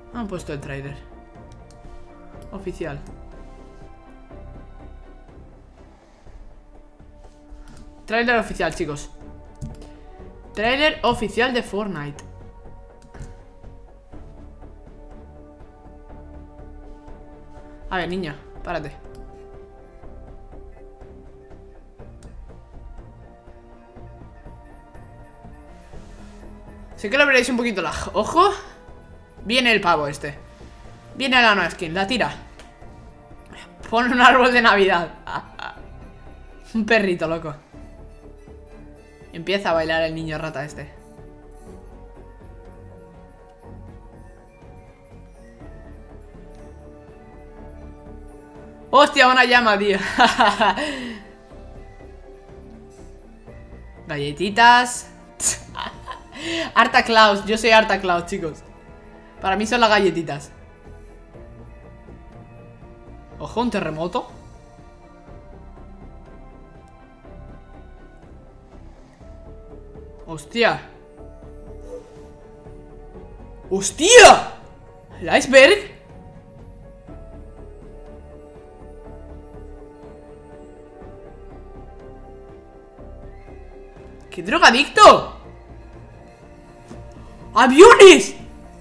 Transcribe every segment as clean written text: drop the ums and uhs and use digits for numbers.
Han puesto el trailer oficial. Trailer oficial, chicos. Trailer oficial de Fortnite. A ver, niña, párate. Sé que lo veréis un poquito lag. ¡Ojo! Viene el pavo este. Viene la nueva skin, la tira. Pone un árbol de Navidad. Un perrito, loco. Empieza a bailar el niño rata este. ¡Hostia, una llama, tío! Galletitas. Arta Claus, yo soy Arta Claus, chicos. Para mí son las galletitas. Ojo, un terremoto. ¡Hostia! ¡Hostia! ¿El iceberg? ¡Qué drogadicto! ¡Aviones!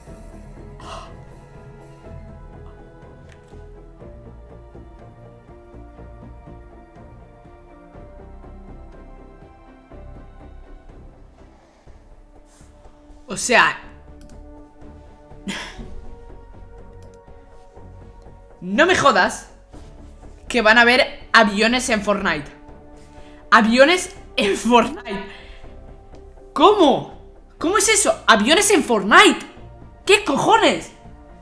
O sea... No me jodas que van a haber aviones en Fortnite. Aviones en Fortnite. ¿Cómo? ¿Cómo es eso? Aviones en Fortnite. ¿Qué cojones?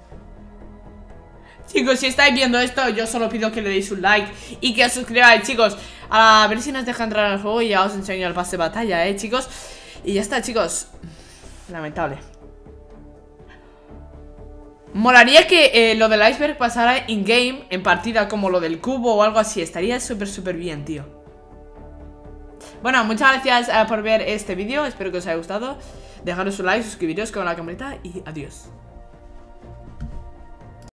Chicos, si estáis viendo esto, yo solo pido que le deis un like y que os suscribáis, chicos. A ver si nos deja entrar al juego y ya os enseño el pase de batalla, chicos. Y ya está, chicos. Lamentable. Molaría que lo del iceberg pasara in-game, en partida, como lo del cubo o algo así. Estaría súper bien, tío. Bueno, muchas gracias por ver este vídeo. Espero que os haya gustado. Dejaros un like, suscribiros con la campanita y adiós.